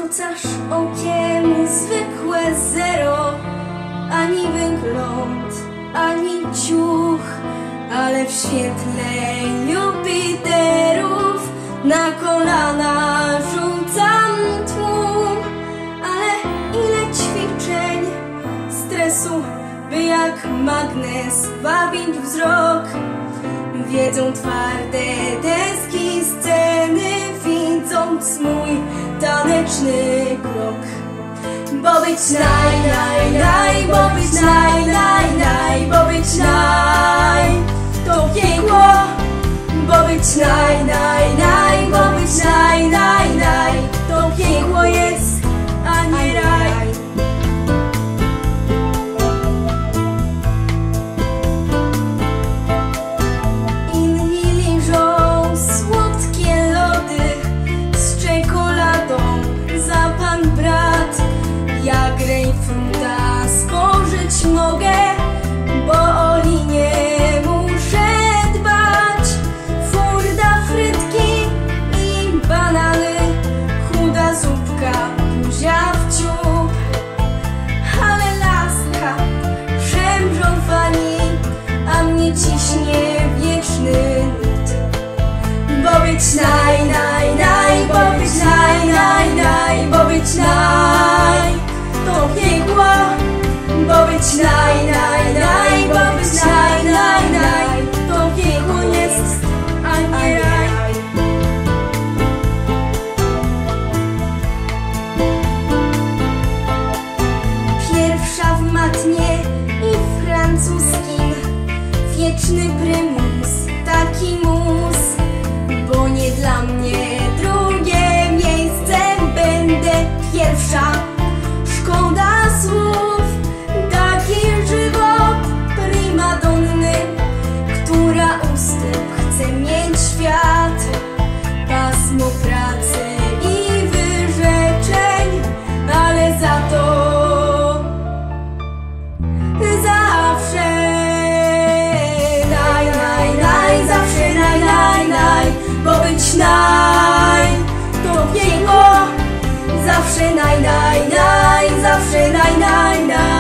Rzucasz okiem zwykłe zero, ani wygląd, ani ciuch, ale w świetle Jupiterów na kolana rzucam tłum. Ale ile ćwiczeń, stresu, by jak magnes wabić wzrok. Wiedzą twarde deski sceny, widząc mój taneczny krok. Bo być naj, bo być naj, bo być naj, to piekło. Bo być naj, bo być naj, to piekło jest, a nie raj. Inni liżą słodkie lody z czekoladą, za pan brat. Ja grejpfruta spożyć mogę, bo o linię muszę dbać. Furda, frytki i banany, chuda zupka, buzia w ciup. Ale laska szemrzą fani, a mnie ciśnie wieczny nut. Bo być naj, bo być naj, bo być naj, to piekło. Bo być naj, bo być naj, to piekło jest, a nie raj. Pierwsza w matnie i francuskim, wieczny prymus, taki mus. Bo nie dla mnie drugie miejsce, będę pierwsza. Szkoda słów, taki żywot primadonny, która ustęp chce mieć świat. Pasmo pracy i wyrzeczeń, ale za to zawsze naj, zawsze naj, bo być naj, to piekło. Zawsze naj, zawsze naj.